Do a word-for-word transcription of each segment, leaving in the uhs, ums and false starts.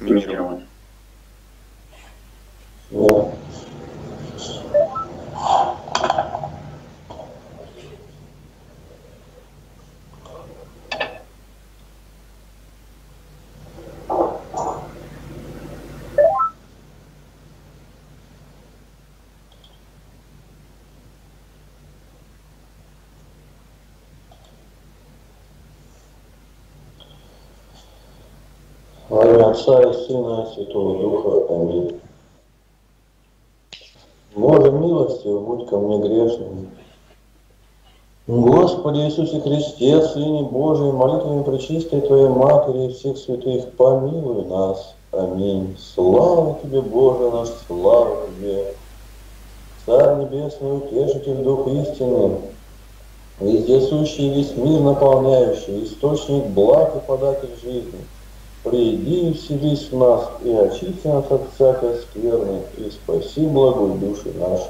миром. Да. Во имя Отца и Сына и Святого Духа. Аминь. Боже милостивый, будь ко мне грешным. Господи Иисусе Христе, Сыне Божий, молитвами пречистой Твоей Матери и всех святых, помилуй нас. Аминь. Слава Тебе, Боже наш, слава Тебе. Царь Небесный, Утешитель, Дух истины, вездесущий, весь мир наполняющий, источник благ и податель жизни, приди и вселись в нас, и очисти нас от всякой скверны, и спаси благую души наши.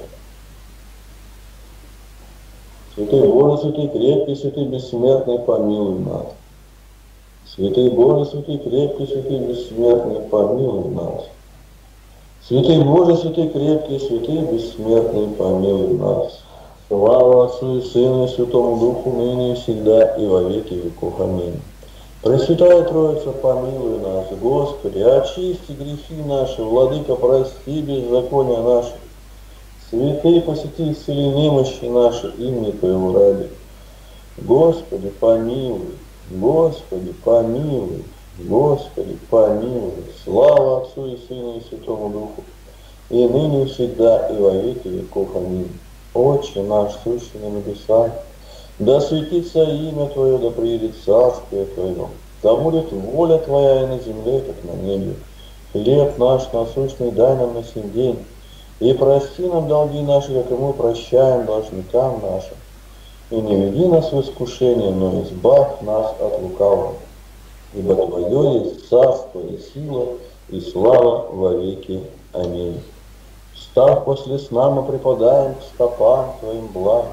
Святый Боже, святый крепкий, святый бессмертный, помилуй нас. Святый Боже, святый крепкий, святый бессмертный, помилуй нас. Святый Боже, святый крепкий, святый бессмертный, помилуй нас. Слава Отцу и Сыну и Святому Духу, ныне и всегда, и во веки веков. Аминь. Пресвятая Троица, помилуй нас, Господи, очисти грехи наши, Владыка, прости беззакония наши. Святые, посети, исцели немощи наши, имени Твоего ради. Господи, помилуй, Господи, помилуй, Господи, помилуй. Слава Отцу и Сыну и Святому Духу, и ныне и всегда, и во веки веков. Аминь. Отче наш, сущий на небесах, да светится имя Твое, да приедет царствие Твое, да будет воля Твоя и на земле, как на небе. Хлеб наш насущный дай нам на сей день, и прости нам долги наши, как и мы прощаем должникам нашим. И не веди нас в искушение, но избавь нас от лукавого. Ибо Твое есть царство и сила, и слава во веки. Аминь. Встав после сна, мы припадаем к стопам Твоим благим,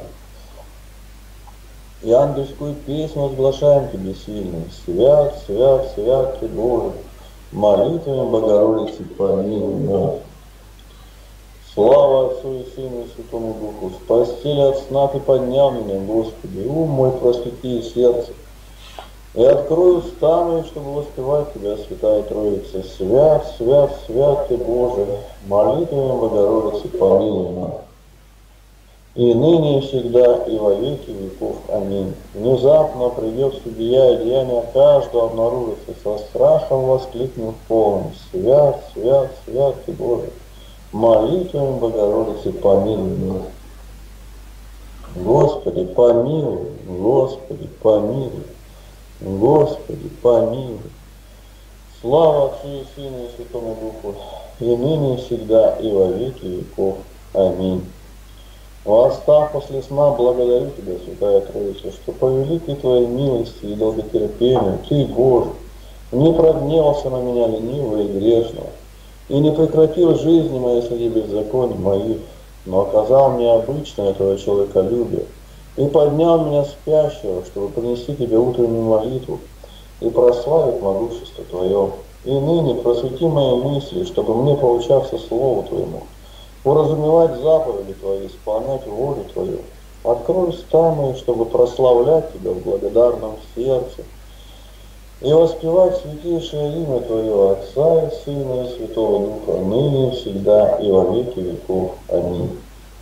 и ангельскую песню возглашаем Тебе сильно. Свят, свят, свят Ты, Боже, молитвами Богородицы помилуй нас. Слава Отцу и Сыну и Святому Духу. С постели от сна Ты поднял меня, Господи, ум мой просвети и сердце. И открою уста мои, чтобы воспевать Тебя, Святая Троица. Свят, свят, свят Ты, Боже, молитвами Богородицы помилуй нас. И ныне, и всегда, и во веки веков. Аминь. Внезапно придет судья, и деяния каждого обнаружится, со страхом воскликнув полным. Свят, свят, свят Ты, Боже, молитвами Богородицы помилуй нас. Господи, помилуй, Господи, помилуй, Господи, помилуй. Слава Отцу и Сыну и Святому Духу, и ныне, и всегда, и во веки веков. Аминь. Восстав после сна, благодарю Тебя, Святая Троица, что по великой Твоей милости и долготерпению Ты, Боже, не прогневался на меня ленивого и грешного, и не прекратил жизни моей среди беззаконий моих, но оказал мне обычное Твое человеколюбие, и поднял меня спящего, чтобы принести Тебе утреннюю молитву и прославить могущество Твое. И ныне просвети мои мысли, чтобы мне поучаться Слову Твоему, уразумевать заповеди Твои, исполнять волю Твою. Открой уста мои, чтобы прославлять Тебя в благодарном сердце и воспевать святейшее имя Твое, Отца и Сына и Святого Духа, ныне и всегда, и во веки веков. Аминь.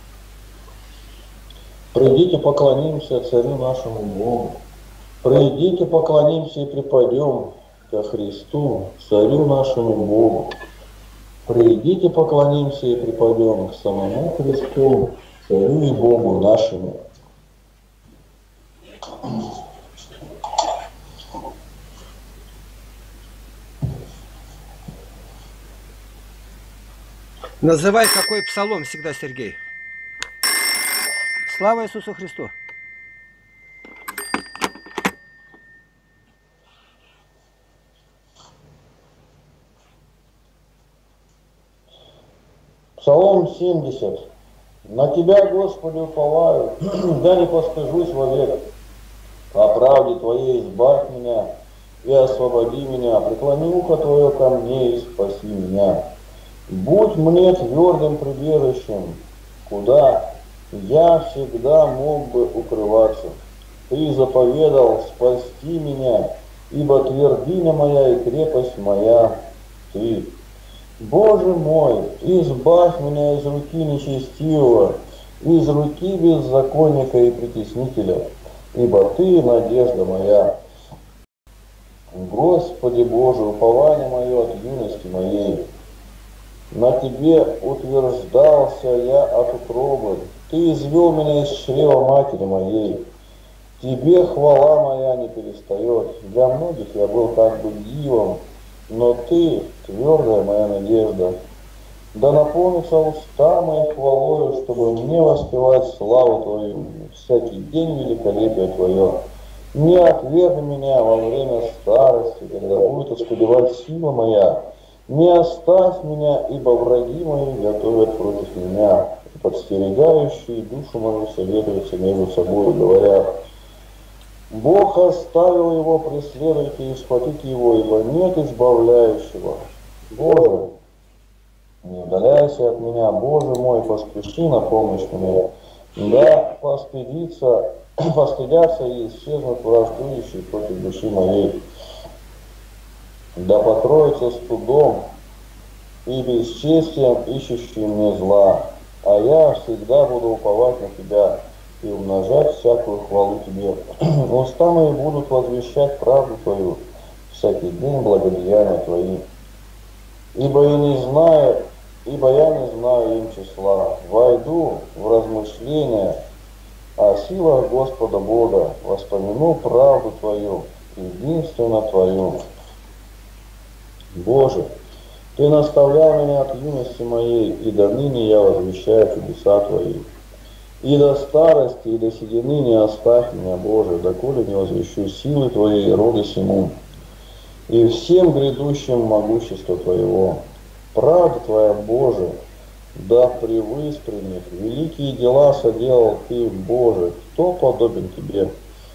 Придите, поклонимся Царю нашему Богу. Придите, поклонимся и припадем ко Христу, Царю нашему Богу. Придите, поклонимся и припадем к самому Христу, Царю и Богу нашему. Называй какой псалом всегда, Сергей. Слава Иисусу Христу! Псалом семьдесят. На Тебя, Господи, уповаю, да не постыжусь вовек. По правде Твоей избавь меня, и освободи меня, преклони ухо Твое ко мне и спаси меня. Будь мне твердым прибежищем, куда я всегда мог бы укрываться. Ты заповедал спасти меня, ибо твердыня моя и крепость моя Ты. Боже мой, избавь меня из руки нечестивого, из руки беззаконника и притеснителя, ибо Ты надежда моя. Господи Боже, упование мое от юности моей. На Тебе утверждался я от утробы, Ты извел меня из чрева матери моей. Тебе хвала моя не перестает. Для многих я был как бы дивом, но Ты твердая моя надежда. Да наполнится уста мои хвалою, чтобы мне воспевать славу Твою, всякий день великолепие Твое. Не отвергни меня во время старости, когда будет оскудевать сила моя. Не оставь меня, ибо враги мои готовят против меня, подстерегающие душу мою советуются между собой, говоря: Бог оставил его, преследуйте и схватите его, ибо нет избавляющего. Боже, не удаляйся от меня, Боже мой, поспеши на помощь мне. Да постыдится, постыдятся и исчезнут враждующие против души моей. Да покроется стыдом и бесчестием ищущие мне зла, а я всегда буду уповать на Тебя и умножать всякую хвалу Тебе. Уста мои будут возвещать правду Твою, всякий день благодеяния Твои. Ибо я не знаю, ибо я не знаю им числа. Войду в размышления о силах Господа Бога, воспомяну правду Твою, единственно Твою. Боже, Ты наставлял меня от юности моей, и до ныне я возвещаю чудеса Твои. И до старости, и до седины не оставь меня, Боже, доколе не возвещу силы Твоей рода сему, и всем грядущим могущество Твоего. Правда Твоя, Боже, да превысь при них. Великие дела соделал Ты, Боже, кто подобен Тебе?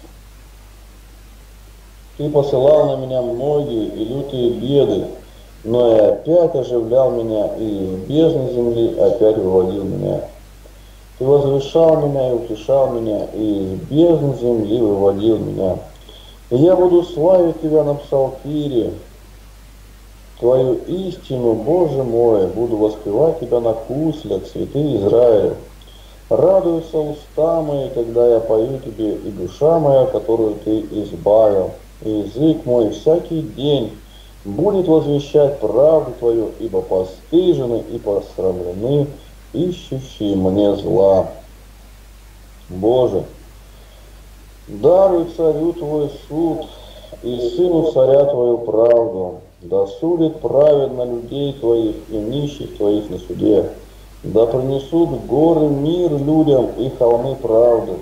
Ты посылал на меня многие и лютые беды, но и опять оживлял меня, и из бездны земли опять выводил меня. Ты возвышал меня и утешал меня, и из бездны земли выводил меня. И я буду славить Тебя на псалтире, Твою истину, Боже мой, буду воспевать Тебя на куслях, святый Израиль. Радуются уста мои, когда я пою Тебе, и душа моя, которую Ты избавил. И язык мой всякий день будет возвещать правду Твою, ибо постыжены и посрамлены ищущие мне зла. Боже, даруй царю Твой суд и сыну царя Твою правду, да судит праведно людей Твоих и нищих Твоих на суде, да принесут горы мир людям и холмы правды.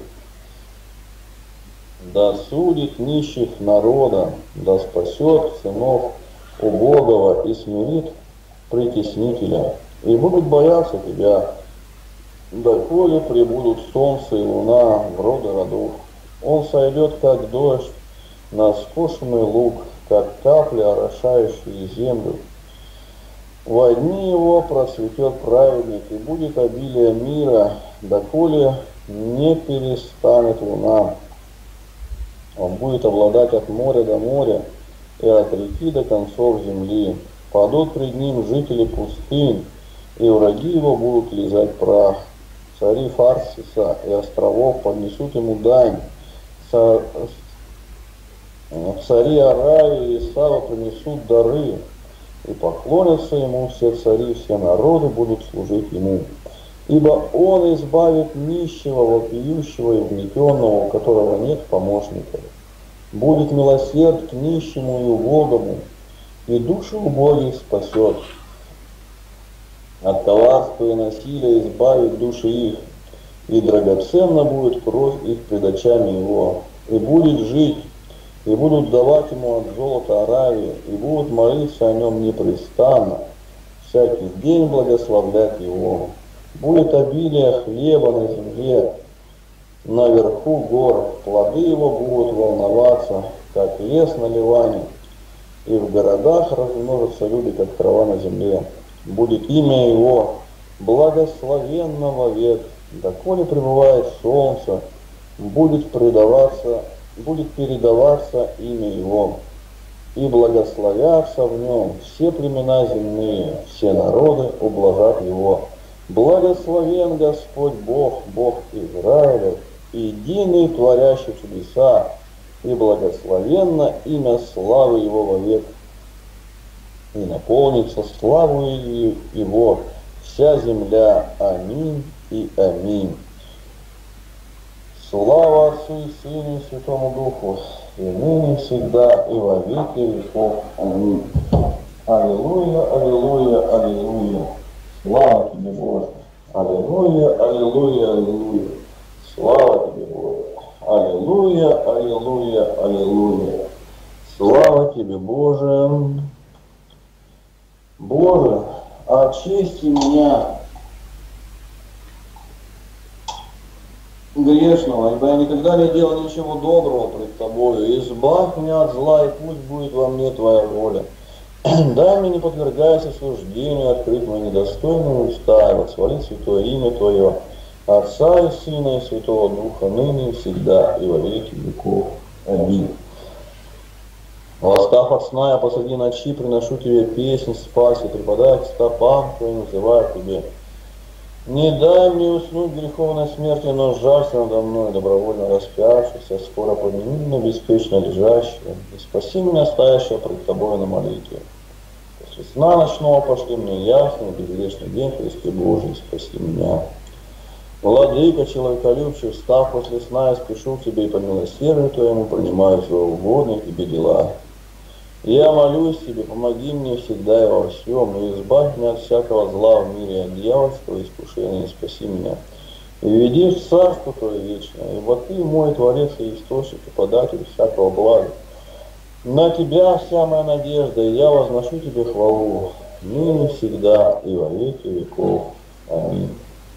Да судит нищих народа, да спасет сынов убогого и смирит притеснителя. И будут бояться Тебя, доколе прибудут солнце и луна в роды родов. Он сойдет, как дождь, на скошенный луг, как капли, орошающие землю. Во дни его процветет праведник, и будет обилие мира, доколе не перестанет луна. Он будет обладать от моря до моря и от реки до концов земли. Падут пред ним жители пустынь, и враги его будут лизать прах. Цари Фарсиса и островов поднесут ему дань. Цари Аравии и Сава принесут дары, и поклонятся ему все цари, все народы будут служить ему. Ибо он избавит нищего, вопиющего и угнетенного, у которого нет помощников. Будет милосерд к нищему и убогому, и души убогих спасет. От коварства и насилия избавит души их, и драгоценна будет кровь их пред очами его, и будет жить, и будут давать ему от золота Аравии, и будут молиться о нем непрестанно, всякий день благословлять его. Будет обилие хлеба на земле, наверху гор, плоды его будут волноваться, как лес на Ливане, и в городах размножатся люди, как трава на земле. Будет имя его благословенно вовек, доколе пребывает солнце, будет предаваться, будет передаваться имя его, и благословятся в нем все племена земные, все народы ублажат его. Благословен Господь Бог, Бог Израиля, единый, творящий чудеса, и благословенно имя славы его вовек. И наполнится славою его вся земля. Аминь и аминь. Слава Отцу и Сыну и Святому Духу, и ныне, всегда, и во веки веков. Аминь. Аллилуйя, аллилуйя, аллилуйя. Слава тебе, Боже. Аллилуйя, аллилуйя, аллилуйя. Слава тебе, Боже. Аллилуйя, аллилуйя, аллилуйя. Слава тебе, Боже. Боже, очисти меня, грешного, ибо я никогда не делал ничего доброго пред тобою. Избавь меня от зла, и пусть будет во мне твоя воля. Дай мне не подвергайся осуждению, открыть мои недостойные уста, и восхвалить святое имя Твое, Отца и Сына и Святого Духа, ныне и всегда, и во веки веков. Аминь. Восстав от сна, я посреди ночи приношу тебе песнь спаси, припадая к стопам твоим, называю тебе. Не дай мне уснуть греховной смерти, но жалься надо мной, добровольно распявшийся, скоро подними меня беспечно лежащего, и спаси меня, стоящего пред тобой на молитве. После сна ночного пошли мне ясный, безгрешный день, Христе Божий, спаси меня. Владыка, человеколюбчив, встав после сна, я спешу к тебе и по милосердию твоему принимаю злоугодные тебе дела. Я молюсь тебе, помоги мне всегда и во всем, и избавь меня от всякого зла в мире, от дьявольского искушения, и спаси меня. И веди в царство твое вечное, ибо ты мой Творец и источник, и податель всякого блага. На тебя вся моя надежда, и я возношу тебе хвалу, ныне всегда и во веки веков. Аминь.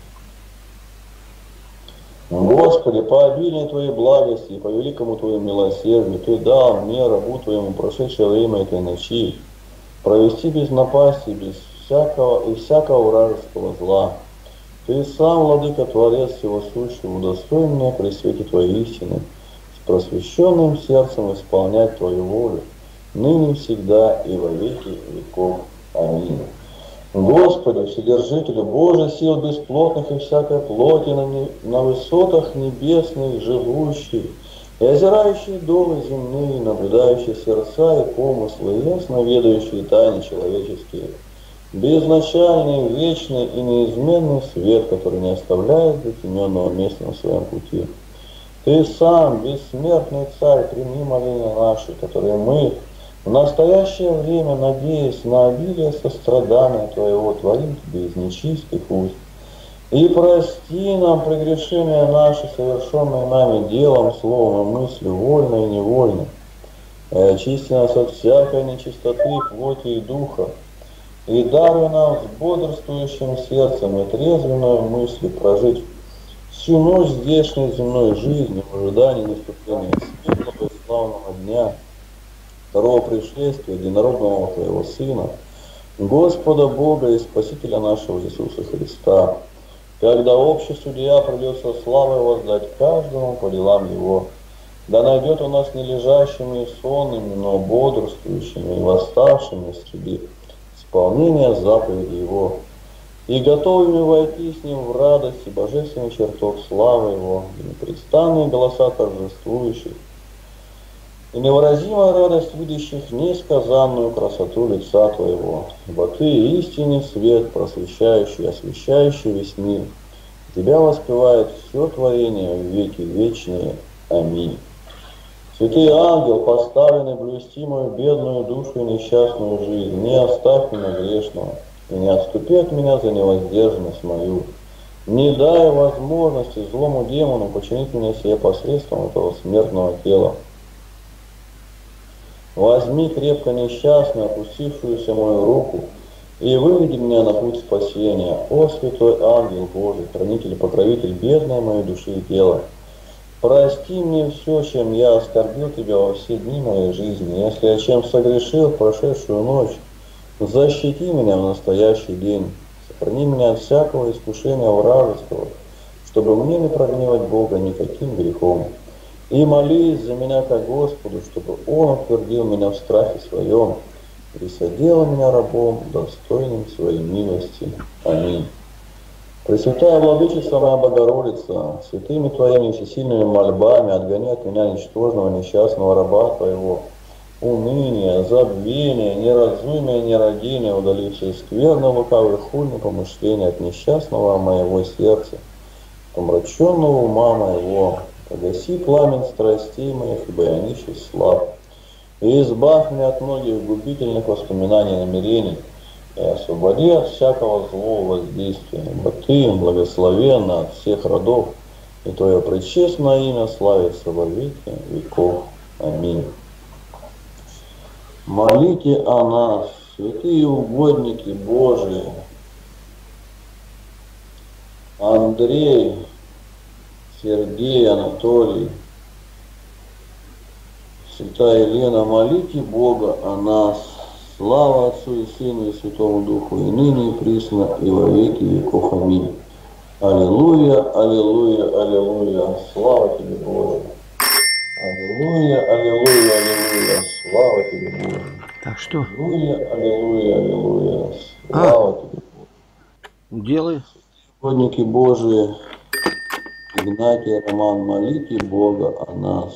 Господи, по обилию Твоей благости и по великому Твоему милосердию Ты дал мне, рабу Твоему, прошедшее время этой ночи, провести без напасти, без всякого и всякого вражеского зла. Ты сам, Владыка, Творец всего сущего, удостоин меня при свете Твоей истины, с просвещенным сердцем исполнять Твою волю, ныне всегда и во веки веков. Аминь. Господи, Вседержителю, Боже, сил бесплотных и всякой плоти, на, не, на высотах небесных живущий, и озирающий долы земные, наблюдающий сердца и помыслы, ясно ведающие тайны человеческие, безначальный, вечный и неизменный свет, который не оставляет затененного места на своем пути. Ты сам, бессмертный Царь, прими моления наши, которые мы в настоящее время, надеясь на обилие сострадания Твоего, творим Тебе из нечистых уст. И прости нам прегрешения наши, совершенные нами делом, словом и мыслью, вольно и невольно. И очисти нас от всякой нечистоты плоти и духа, и даруй нам с бодрствующим сердцем и трезвенной мыслью прожить всю ночь здешней земной жизни в ожидании наступления светлого и славного дня, второго пришествия единородного Твоего Сына, Господа Бога и Спасителя нашего Иисуса Христа, когда общий судья придет со славой воздать каждому по делам его, да найдет у нас не лежащими и сонными, но бодрствующими и восставшими среди исполнения заповеди Его, и готовыми войти с Ним в радость и божественный чертог славы Его, и непрестанные голоса торжествующих, и невыразимая радость видящих несказанную красоту лица Твоего, ибо Ты истинный свет, просвещающий, освещающий весь мир. Тебя воспевает все творение в веки вечные. Аминь. Святый ангел, поставленный блюсти мою бедную душу и несчастную жизнь, не оставь меня грешного, и не отступи от меня за невоздержанность мою. Не дай возможности злому демону починить меня себе посредством этого смертного тела. Возьми крепко несчастную, опустившуюся мою руку, и выведи меня на путь спасения, о святой ангел Божий, хранитель и покровитель бедной моей души и тела. Прости мне все, чем я оскорбил Тебя во все дни моей жизни. Если я чем согрешил в прошедшую ночь, защити меня в настоящий день. Сохрани меня от всякого искушения вражеского, чтобы мне не прогневать Бога никаким грехом. И молись за меня ко Господу, чтобы Он утвердил меня в страхе своем и соделал меня рабом, достойным своей милости. Аминь. Пресвятая Владычица моя Богородица, святыми Твоими всесильными мольбами отгони от меня ничтожного несчастного раба Твоего, уныние, забвение, неразумие, нерадение, удали все скверно, лукавые хульные помышления от несчастного моего сердца, помраченного ума моего, погаси пламень страстей моих, ибо я нищий слаб, и избавь меня от многих губительных воспоминаний и намерений, и освободи от всякого злого воздействия, ибо Ты благословенна от всех родов, и Твое пречестное имя славится во веки веков. Аминь. Молите о нас, святые угодники Божии, Андрей, Сергей, Анатолий, святая Елена, молите Бога о нас. Слава Отцу и Сыну и Святому Духу, и ныне, и присно, и во веки веков. Аминь. Аллилуйя, аллилуйя, аллилуйя. Слава Тебе, Боже. Аллилуйя, аллилуйя, аллилуйя. Слава Тебе, Боже. Так что? Аллилуйя, аллилуйя, аллилуйя. Слава а? Тебе, Боже. Делай. Угодники Божии, Игнатий, Роман, молите Бога о нас.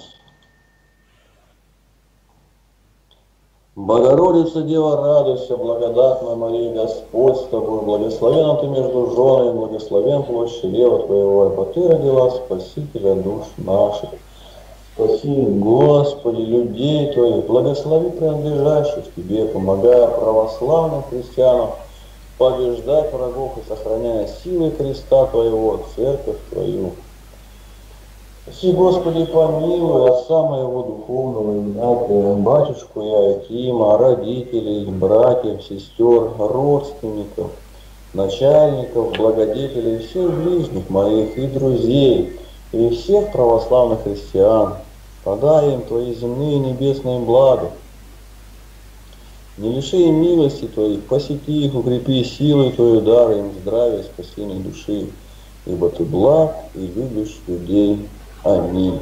Богородица, Дева, радуйся, благодатная Мария, Господь с тобой, благословенна ты между женами, благословен плод чрева твоего, ибо ты родила Спасителя душ наших. Спаси, Господи, людей твоих, благослови принадлежащих тебе, помогая православным христианам побеждать врагов и сохраняя силы Христа твоего, церковь твою. Спаси, Господи, помилуй отца моего духовного Игнатия, батюшку Иоакима, родителей, братьев, сестер, родственников, начальников, благодетелей, всех ближних моих и друзей, и всех православных христиан. Подай им Твои земные и небесные блага. Не лиши им милости Твоих, посети их, укрепи силой Твою, дай им здравие и спасение души, ибо Ты благ и любишь людей. Аминь.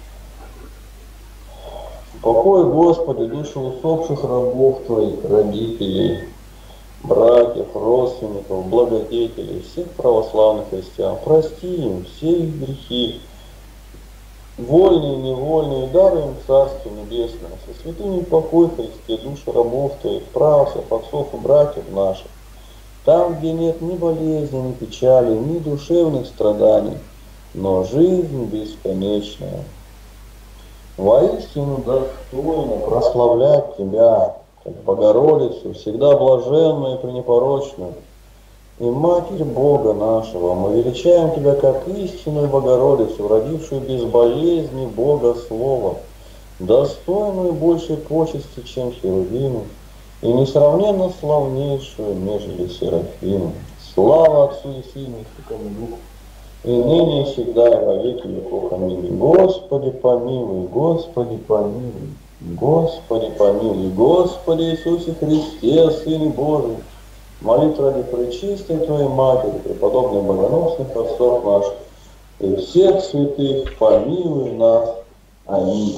Упокой, Господи, души усопших рабов Твоих, родителей, братьев, родственников, благодетелей, всех православных христиан. Прости им все их грехи, вольные и невольные, даруй им Царство Небесное. Со святыми покой Христе, души рабов Твоих, правцев, отцов и братьев наших. Там, где нет ни болезни, ни печали, ни душевных страданий, но жизнь бесконечная. Воистину достойно прославлять Тебя, как Богородицу, всегда блаженную и пренепорочную, и Матерь Бога нашего. Мы величаем Тебя как истинную Богородицу, родившую без болезни Бога Слова, достойную большей почести, чем херувимы, и несравненно славнейшую, нежели серафимы. Слава Отцу и Сыну и Святому Духу, и ныне и всегда, и во веки веков. Аминь. Господи, помилуй, Господи, помилуй, Господи, помилуй, Господи Иисусе Христе, Сыне Божий, молитва ради пречистой Твоей Матери, преподобных богоносных отцов наших, и всех святых, помилуй нас. Аминь.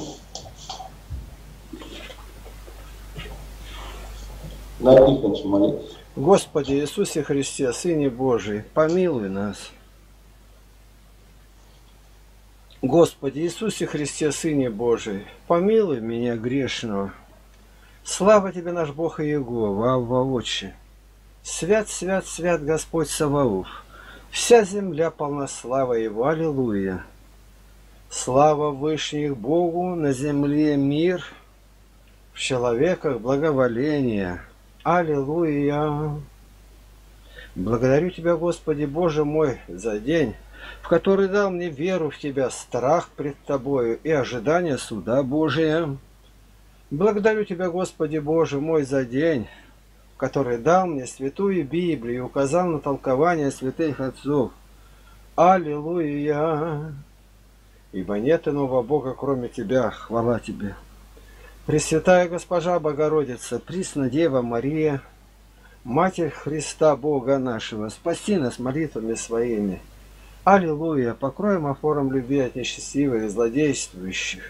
На Тихоновича молитесь. Господи Иисусе Христе, Сыне Божий, помилуй нас. Господи Иисусе Христе, Сыне Божий, помилуй меня грешного. Слава Тебе, наш Бог и Иегова, Авва Отче. Свят, свят, свят Господь Саваоф. Вся земля полна славы Его. Аллилуйя. Слава Вышних Богу, на земле мир, в человеках благоволение. Аллилуйя. Благодарю Тебя, Господи Боже мой, за день, в который дал мне веру в Тебя, страх пред Тобою и ожидание суда Божия. Благодарю Тебя, Господи Боже мой, за день, в который дал мне святую Библию и указал на толкование святых отцов. Аллилуйя! ибо нет иного Бога, кроме Тебя. Хвала Тебе. Пресвятая Госпожа Богородица, Пресна Дева Мария, Матерь Христа Бога нашего, спаси нас молитвами своими. Аллилуйя! Покроем офором любви от несчастливых и злодействующих.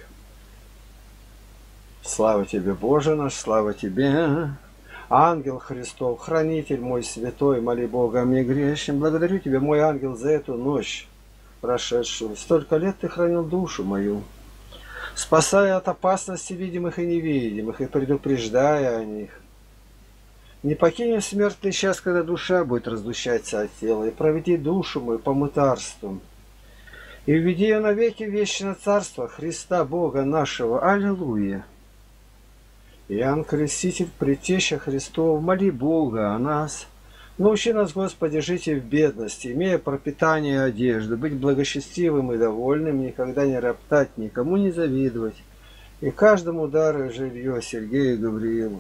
Слава Тебе, Боже наш, слава Тебе! Ангел Христов, хранитель мой святой, моли Бога о мне грешным. Благодарю Тебя, мой ангел, за эту ночь прошедшую. Столько лет Ты хранил душу мою, спасая от опасностей видимых и невидимых, и предупреждая о них. Не покинь в смертный час, когда душа будет разлучаться от тела, и проведи душу мою по мытарству. И введи ее навеки в вечное царство Христа Бога нашего. Аллилуйя! Иоанн Креститель, Предтеча Христов, моли Бога о нас. Научи нас, Господи, жить и в бедности, имея пропитание и одежду, быть благочестивым и довольным, никогда не роптать, никому не завидовать, и каждому даруя жилье Сергею и Гавриилу.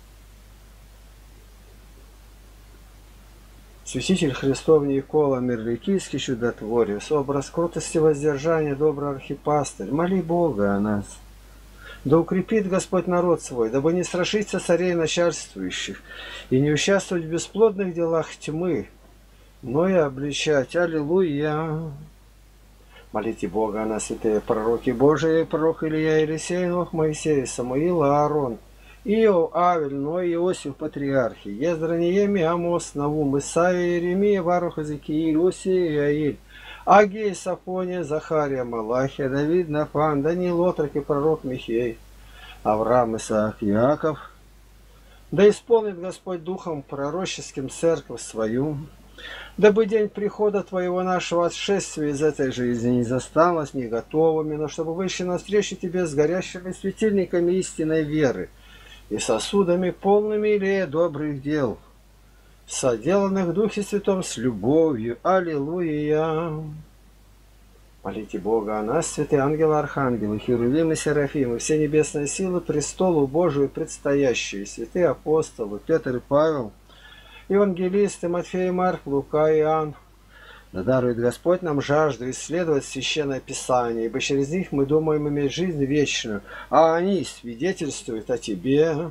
Святитель Христов Никола Мирликийский чудотворец, образ кротости воздержания, добрый архипастырь, моли Бога о нас. Да укрепит Господь народ свой, дабы не страшиться царей начальствующих и не участвовать в бесплодных делах тьмы, но и обличать. Аллилуйя! Молите Бога о нас, святые пророки Божии, пророк Илья, Елисей, Нох, Моисей, Самуил, Аарон, Иов, Авель, Ной, Иосиф, патриархи, Ездра, Нееми, Амос, Навум, Исаия, Иеремия, Варух, Иезекииль, Осия, Иаиль, Агей, Сафония, Захария, Малахия, Давид, Нафан, Даниил, отрок и пророк Михей, Авраам, Исаак, Иаков. Да исполнит Господь духом пророческим церковь свою, дабы день прихода Твоего нашего отшествия из этой жизни не застал нас не готовыми, но чтобы вышли навстречу Тебе с горящими светильниками истинной веры и сосудами, полными илея добрых дел, соделанных в Духе Святом с любовью. Аллилуйя! Молите Бога о нас, святые ангелы, архангелы, херувимы, серафимы, все небесные силы, престолу Божию предстоящие, святые апостолы, Петр и Павел, евангелисты, Матфей, Марк, Лука и Иоанн. Да дарует Господь нам жажду исследовать Священное Писание, ибо через них мы думаем иметь жизнь вечную, а они свидетельствуют о Тебе.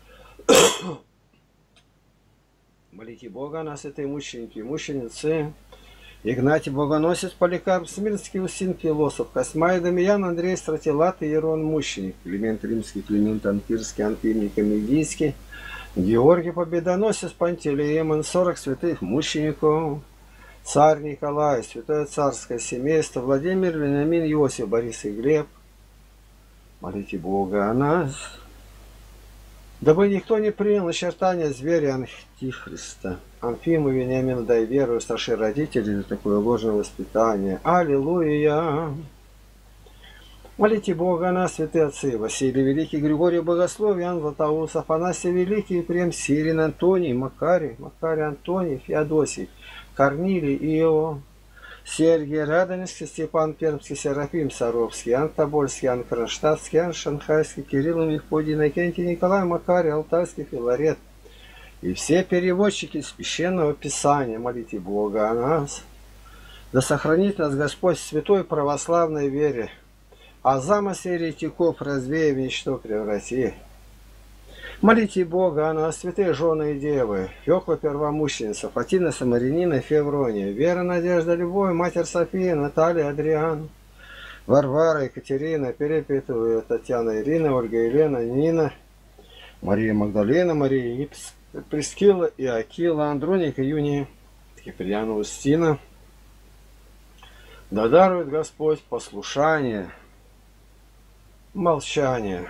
Молите Бога о нас, святые мученики и мученицы, Игнатий Богоносец, Поликарп, Смирнский, Усин, Философ, Космай, Дамиян, Андрей, Стратилат, Иерон, мученик, Климент Римский, Климент Ампирский, Антимий, Комедийский, Георгий Победоносец, Пантелеимон, сорок святых мучеников, царь Николай, святое царское семейство, Владимир, Вениамин, Иосиф, Борис и Глеб. Молите Бога о нас, дабы никто не принял начертания зверя Антихриста. Анфиму, Вениамину дай веру, и страши родителей за такое ложное воспитание. Аллилуйя! Молите Бога о нас, святые отцы, Василий Великий, Григорий Богослов, Иоанн Златоуст, Афанасий Великий, Ефрем, Сирин, Антоний, Макарий, Макарий, Антоний, Феодосий, Корнилий, Ио, Сергий Радонежский, Степан Пермский, Серафим Саровский, Иоанн Тобольский, Иоанн Кронштадтский, Иоанн Шанхайский, Кирилл Мефодий, Иннокентий, Николай, Макарий, Алтайский, Филарет и все переводчики Священного Писания. Молите Бога о нас. Да сохранит нас Господь в святой православной вере, а замыслы еретиков развея в ничто преврати. Молите Бога о нас, святые жены и девы, Фёкла Первомученица, Фатина Самарянина, Феврония, Вера, Надежда, Любовь, Матерь София, Наталья, Адриан, Варвара, Екатерина, Перепетова, Татьяна, Ирина, Ольга, Елена, Нина, Мария Магдалина, Мария Прескила и Акила, Андроника, Юния, Киприяна, Устина. Да дарует Господь послушание, молчание,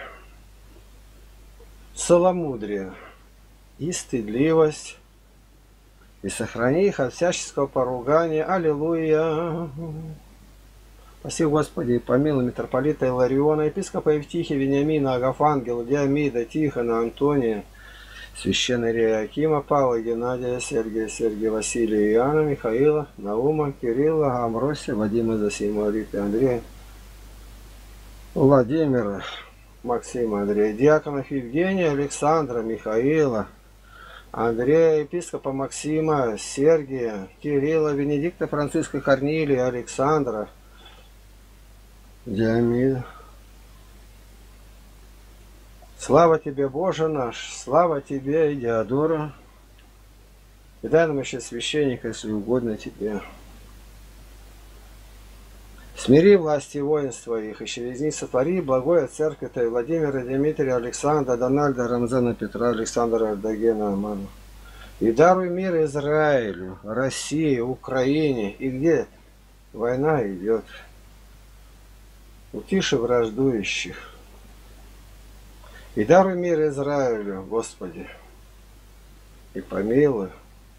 целомудрие и стыдливость, и сохрани их от всяческого поругания. Аллилуйя! Спаси, Господи, и помилуй митрополита Илариона, епископа Евтихия, Вениамина, Агафангела, Диамида, Тихона, Антония, священного Иоакима, Павла, Геннадия, Сергия, Сергия, Василия, Иоанна, Михаила, Наума, Кирилла, Амвросия, Вадима, Зосима, Рита, Андрея, Владимира, Максима, Андрея, диаконов Евгения, Александра, Михаила, Андрея, епископа Максима, Сергия, Кирилла, Венедикта, Франциска, Корнилия, Александра, Диамида. Слава тебе, Боже наш, слава тебе, Диодора. И дай нам еще священника, если угодно тебе. Смири власти воинства их, и через них сотвори благое церковь Твоей Владимира, Дмитрия, Александра, Дональда, Рамзана, Петра, Александра, Эрдогена, Амана. И даруй мир Израилю, России, Украине, и где война идет. Утиши враждующих. И даруй мир Израилю, Господи, и помилуй.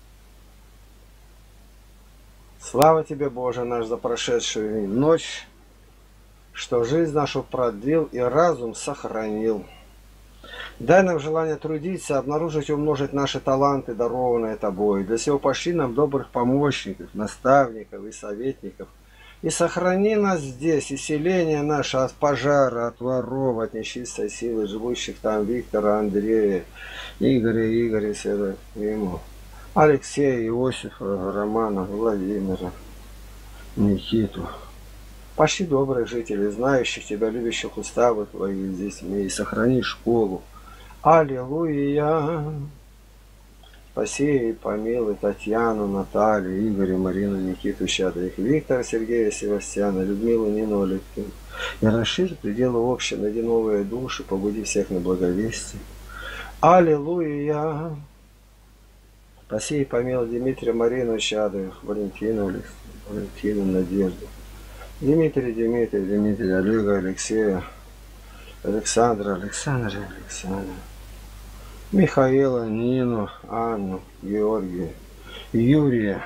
Слава Тебе, Боже наш, за прошедшую ночь, что жизнь нашу продлил и разум сохранил. Дай нам желание трудиться, обнаружить и умножить наши таланты, дарованные Тобой. Для сего пошли нам добрых помощников, наставников и советников. И сохрани нас здесь, и селение наше от пожара, от воров, от нечистой силы, живущих там Виктора, Андрея, Игоря, Игоря, Серафима, Алексея, Иосифа, Романа, Владимира, Никиту. Пошли добрых жителей, знающих Тебя, любящих уставы Твои здесь, и сохрани школу. Аллилуйя! Спаси и помилуй Татьяну, Наталью, Игоря, Марину, Никиту, Щедрых, Виктора, Сергея, Севастьяна, Людмилу, Нину, Алексею. И расширь пределы общей, найди новые души, побуди всех на благовестие. Аллилуйя! Спаси и помилуй Дмитрия, Марину, Щедрых, Валентину, Валентину, Надежду. Дмитрий, Дмитрий, Дмитрий, Олега, Алексея, Александра, Александра, Александра. Михаила, Нину, Анну, Георгия, Юрия.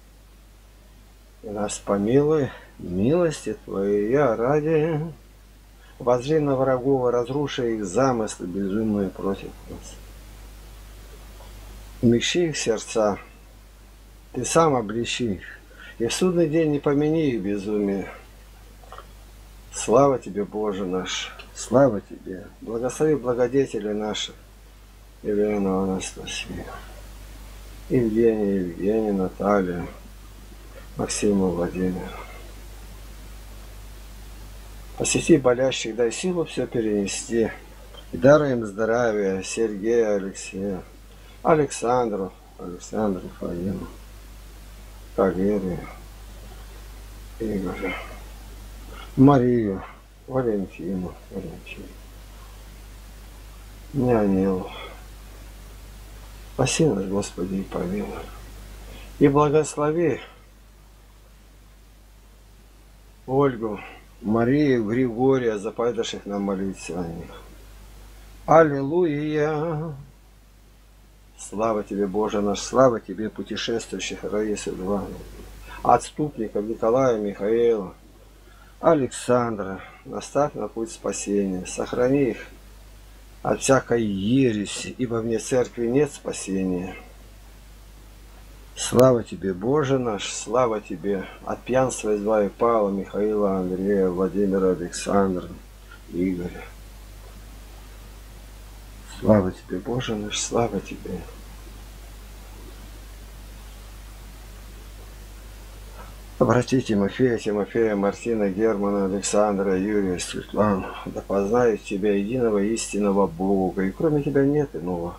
И нас помилуй, милости Твоя ради. Воззри на врагов, разруши их замыслы безумные против нас. Умягчи их сердца, Ты сам обличи их, и в судный день не помяни их безумие. Слава Тебе, Боже наш, слава Тебе. Благослови благодетели наши. Елена, Анастасия, Евгения, Евгения, Наталья, Максима, Владимира. Посети болящих, дай силу все перенести. И даруй им здравие Сергея, Алексея, Александру, Александру, Фаину, Валерию, Игоря, Марию, Валентину, Валентину, Нянилу. Спаси нас, Господи, и помилуй. И благослови Ольгу, Марию, Григория, заповедавших нам молиться о них. Аллилуйя! Слава Тебе, Боже наш, слава Тебе, путешествующих Раисы два, отступников Николая, Михаила, Александра, наставь на путь спасения, сохрани их от всякой ереси, ибо вне церкви нет спасения. Слава Тебе, Боже наш, слава Тебе, от пьянства избави Павла, Михаила, Андрея, Владимира, Александра, Игоря. Слава Тебе, Боже наш, слава Тебе. Обрати Тимофея, Тимофея, Мартина, Германа, Александра, Юрия, Светлану, да познают Тебя, единого истинного Бога, и кроме Тебя нет иного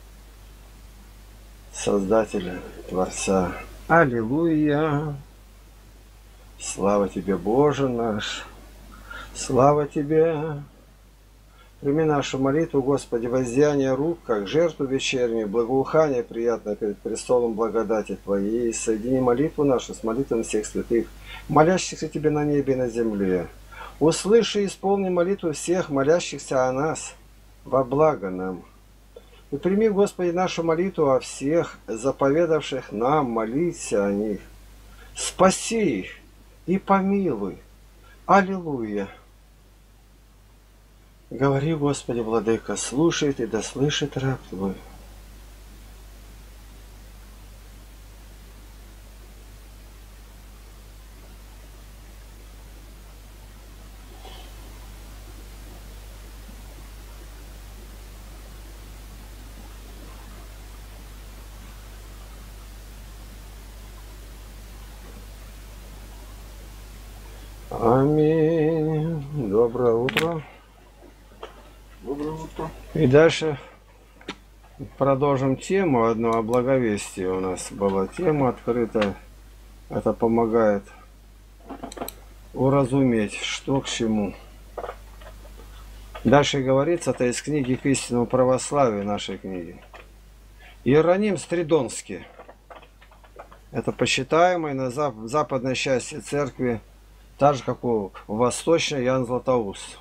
Создателя, Творца. Аллилуйя! Слава Тебе, Боже наш! Слава Тебе! Прими нашу молитву, Господи, воздеяние рук, как жертву вечернюю, благоухание приятное перед престолом благодати Твоей. Соедини молитву нашу с молитвами всех святых, молящихся Тебе на небе и на земле. Услыши и исполни молитву всех, молящихся о нас, во благо нам. И прими, Господи, нашу молитву о всех, заповедавших нам молиться о них. Спаси их и помилуй. Аллилуйя! Говори, Господи, Владыка, слушает и да слышит раб Твой. Аминь. Доброе утро. Доброе утро. И дальше продолжим тему одну о благовестии. У нас была тема открыта. Это помогает уразуметь, что к чему. Дальше говорится, это из книги к истинному православию, нашей книги. Иероним Стридонский. Это почитаемый на западной части церкви, так же, как у восточной Ян Златоуст.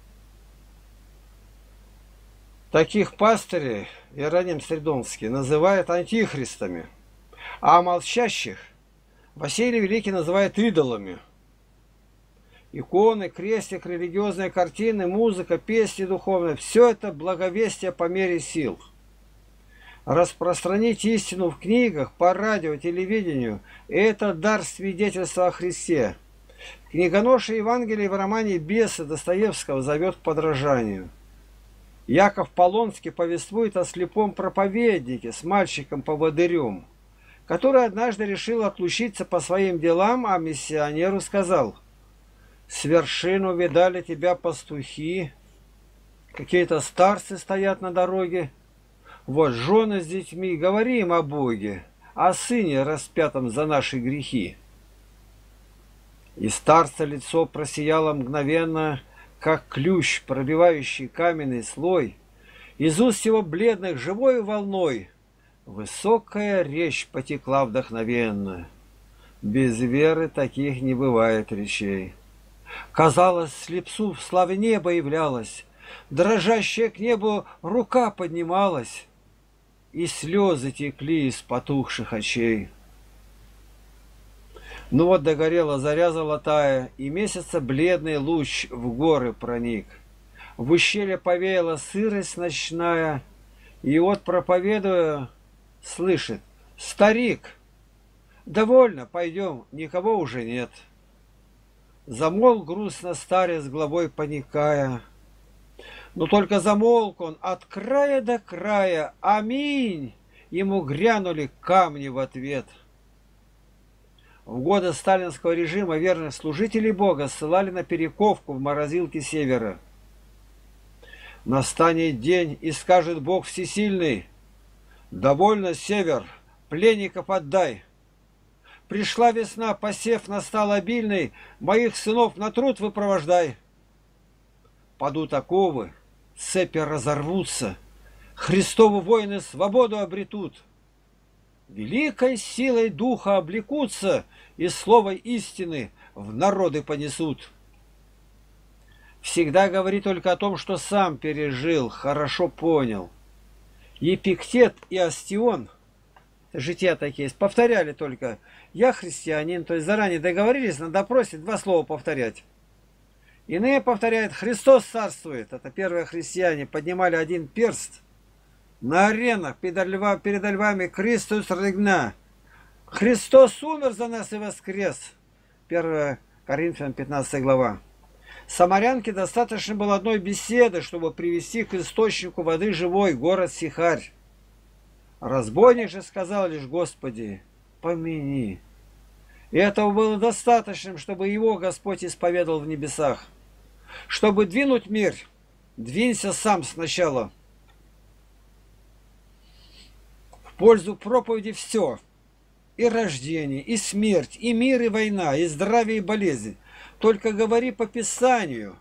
Таких пастырей Иероним Стридонский называет антихристами, а молчащих Василий Великий называет идолами. Иконы, крестик, религиозные картины, музыка, песни духовные – все это благовестие по мере сил. Распространить истину в книгах, по радио, телевидению – это дар свидетельства о Христе. Книгоноши Евангелия в романе «Бесы» Достоевского зовет к подражанию. Яков Полонский повествует о слепом проповеднике с мальчиком-поводырем, который однажды решил отлучиться по своим делам, а миссионеру сказал: «С вершин увидали тебя пастухи, какие-то старцы стоят на дороге. Вот жены с детьми, говори им о Боге, о Сыне, распятом за наши грехи». И старца лицо просияло мгновенно, как ключ, пробивающий каменный слой. Из уст его бледных живой волной высокая речь потекла вдохновенно. Без веры таких не бывает речей. Казалось, слепцу в славе неба являлась, дрожащая к небу рука поднималась, и слезы текли из потухших очей. Ну вот догорела заря золотая, и месяца бледный луч в горы проник. В ущелье повеяла сырость ночная, и вот, проповедуя, слышит: «Старик, довольно, пойдем, никого уже нет». Замолк грустно старец, головой поникая. Но только замолк он от края до края. Аминь! Ему грянули камни в ответ. В годы сталинского режима верных служителей Бога ссылали на перековку в морозилке севера. Настанет день, и скажет Бог Всесильный: «Довольно, север, пленников отдай. Пришла весна, посев настал обильный, моих сынов на труд выпровождай». Падут оковы, цепи разорвутся, Христовы воины свободу обретут. Великой силой духа облекутся и слово истины в народы понесут. Всегда говори только о том, что сам пережил, хорошо понял. Епиктет и Астион, жития такие, повторяли только: «Я христианин», то есть заранее договорились на допросе два слова повторять. Иные повторяют: «Христос царствует». Это первые христиане поднимали один перст на аренах перед львами: «Христос регна». Христос умер за нас и воскрес. первое Коринфянам пятнадцатая глава. Самарянке достаточно было одной беседы, чтобы привести к источнику воды живой, город Сихарь. Разбойник же сказал лишь: «Господи, помяни». И этого было достаточным, чтобы его Господь исповедал в небесах. Чтобы двинуть мир, двинься сам сначала. В пользу проповеди все. И рождение, и смерть, и мир, и война, и здравие, и болезнь. Только говори по Писанию,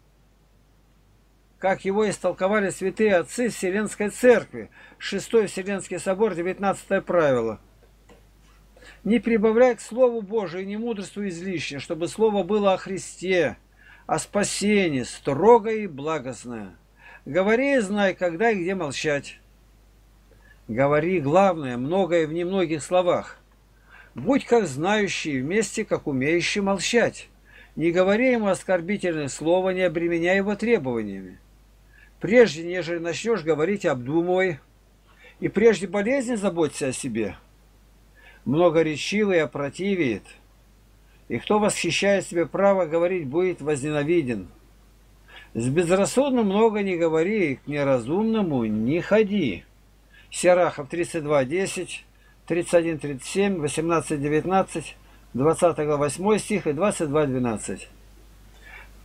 как его истолковали святые отцы Вселенской Церкви. Шестой Вселенский собор, девятнадцатое правило. Не прибавляй к Слову Божию, не мудрствуй излишне, чтобы Слово было о Христе, о спасении, строгое и благостное. Говори и знай, когда и где молчать. Говори главное, многое в немногих словах. Будь как знающий, вместе как умеющий молчать. Не говори ему оскорбительное слово, не обременяй его требованиями. Прежде, нежели начнешь говорить, обдумывай, и прежде болезни заботься о себе. Многоречивый опротивеет, и кто восхищает себе право говорить, будет возненавиден. С безрассудным много не говори, и к неразумному не ходи. Сирахов тридцать два десять, тридцать один тридцать семь, восемнадцать девятнадцать, двадцатая глава восьмой стих и двадцать два двенадцать.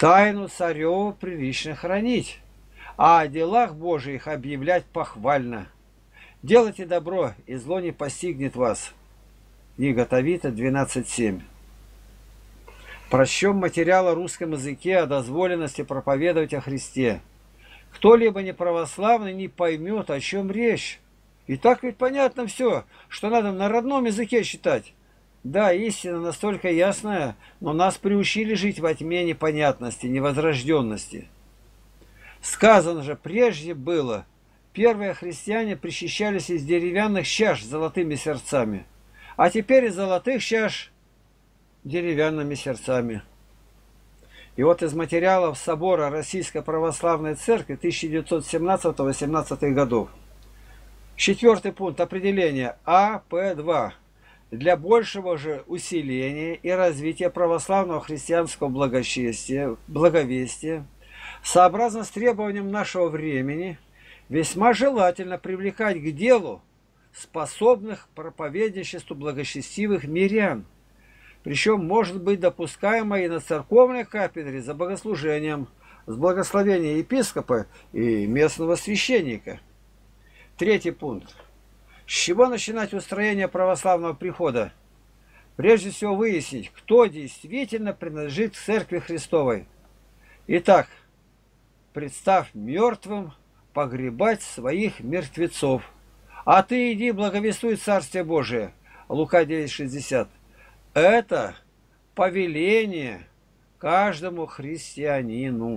Тайну цареву прилично хранить, а о делах Божиих объявлять похвально. Делайте добро, и зло не постигнет вас. Книга Тавита двенадцать семь. Прочтем материал о русском языке о дозволенности проповедовать о Христе. Кто-либо неправославный не поймет, о чем речь. И так ведь понятно все, что надо на родном языке читать. Да, истина настолько ясная, но нас приучили жить во тьме непонятности, невозрожденности. Сказано же, прежде было, первые христиане причащались из деревянных чаш с золотыми сердцами, а теперь из золотых чаш деревянными сердцами. И вот из материалов собора Российской Православной Церкви тысяча девятьсот семнадцатого — восемнадцатых годов. Четвертый пункт определения А П два. Для большего же усиления и развития православного христианского благочестия, благовестия, сообразно с требованием нашего времени, весьма желательно привлекать к делу способных к проповедничеству благочестивых мирян, причем может быть допускаемо и на церковной кафедре за богослужением с благословения епископа и местного священника. Третий пункт. С чего начинать устроение православного прихода? Прежде всего выяснить, кто действительно принадлежит к Церкви Христовой. Итак, представь мертвым погребать своих мертвецов. А ты иди благовествуй Царствие Божие. Лука девять шестьдесят. Это повеление каждому христианину.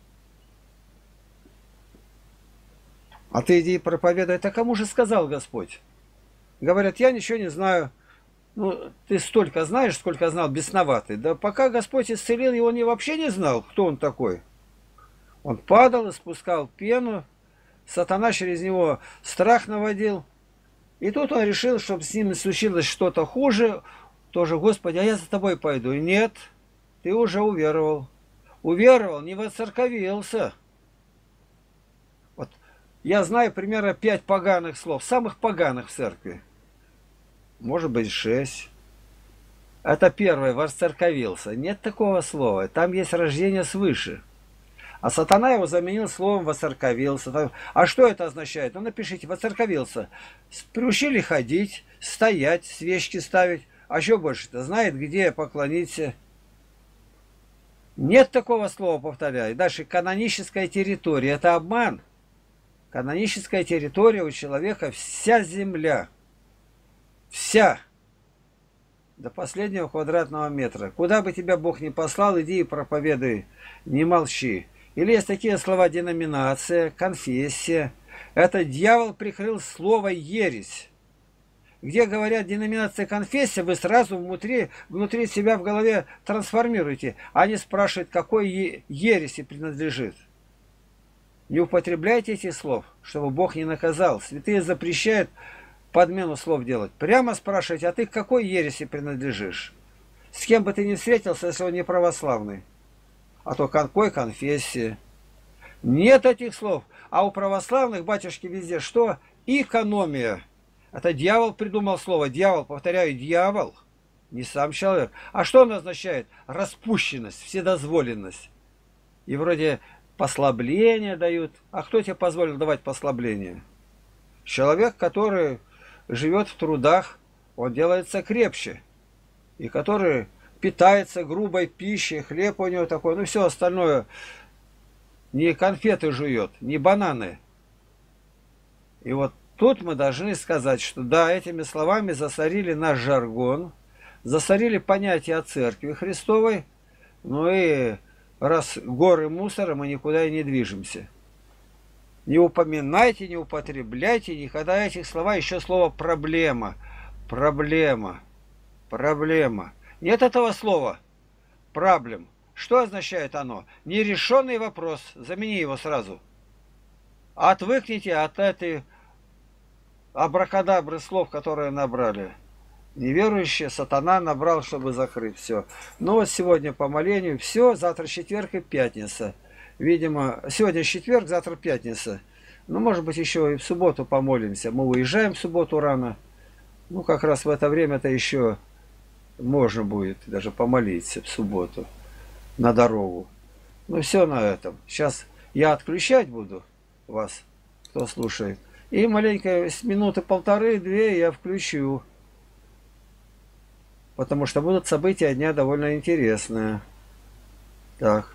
А ты иди проповедай. Это кому же сказал Господь? Говорят, я ничего не знаю. Ну, ты столько знаешь, сколько знал бесноватый. Да пока Господь исцелил его, он вообще не знал, кто он такой. Он падал, испускал пену. Сатана через него страх наводил. И тут он решил, чтобы с ним случилось что-то хуже. Тоже, Господи, а я за тобой пойду. И нет, ты уже уверовал. Уверовал, не воцерковился. Вот я знаю примерно пять поганых слов, самых поганых в церкви. Может быть, шесть. Это первое, воцерковился. Нет такого слова. Там есть рождение свыше. А сатана его заменил словом воцерковился. А что это означает? Ну, напишите, воцерковился. Приучили ходить, стоять, свечки ставить. А что больше-то? Знает, где поклониться. Нет такого слова, повторяю. Дальше, каноническая территория. Это обман. Каноническая территория у человека вся земля. Вся. До последнего квадратного метра. Куда бы тебя Бог ни послал, иди и проповедуй. Не молчи. Или есть такие слова: деноминация, конфессия. Это дьявол прикрыл слово ересь. Где говорят деноминация, конфессия, вы сразу внутри, внутри себя в голове трансформируете. Они спрашивают, какой ереси принадлежит. Не употребляйте этих слов, чтобы Бог не наказал. Святые запрещают подмену слов делать. Прямо спрашивайте, а ты к какой ереси принадлежишь? С кем бы ты ни встретился, если он не православный. А то какой конфессии. Нет этих слов. А у православных, батюшки, везде что? Экономия. Это дьявол придумал слово. Дьявол, повторяю, дьявол. Не сам человек. А что он означает? Распущенность, вседозволенность. И вроде послабления дают. А кто тебе позволил давать послабление? Человек, который живет в трудах, он делается крепче. И который питается грубой пищей, хлеб у него такой, ну все остальное. Не конфеты жует, не бананы. И вот тут мы должны сказать, что да, этими словами засорили наш жаргон, засорили понятие о Церкви Христовой, ну и раз горы мусора, мы никуда и не движемся. Не упоминайте, не употребляйте никогда этих слова, еще слово проблема, проблема, проблема. Нет этого слова проблем. Что означает оно? Нерешенный вопрос, замени его сразу. Отвыкните от этой абракадабры слов, которые набрали. Неверующие сатана набрал, чтобы закрыть все. Ну вот сегодня по молению все, завтра четверг и пятница. Видимо, сегодня четверг, завтра пятница. Ну, может быть, еще и в субботу помолимся. Мы уезжаем в субботу рано. Ну, как раз в это время-то еще можно будет даже помолиться в субботу на дорогу. Ну все на этом. Сейчас я отключать буду вас, кто слушает. И маленько, с минуты полторы-две я включу. Потому что будут события дня довольно интересные. Так.